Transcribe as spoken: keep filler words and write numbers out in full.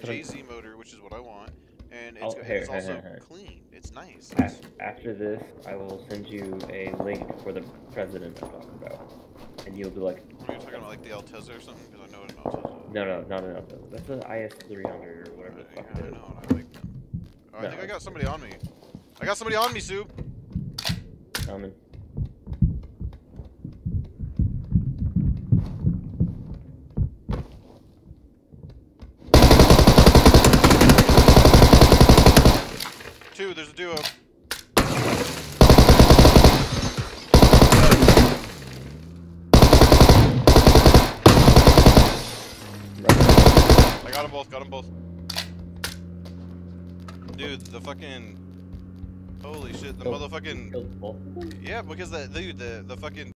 J Z motor, which is what I want, and it's, Oh, and here, it's here, also here, here. clean. It's nice. Af- After this, I will send you a link for the president I'm talking about, and you'll be like, Are you talking about like the Altezza or something? Because I know an Altezza. no, no, not an Altezza. That's an I S three hundred or whatever the Uh, fuck yeah, it I is. know, and I like them. Oh, I No. think I got somebody on me. I got somebody on me, Soup. Coming. Two, there's a duo. I got them both, got them both. Dude, the fucking... Holy shit, the Killed- motherfucking... killed both of them? Yeah, because the dude, the, the fucking...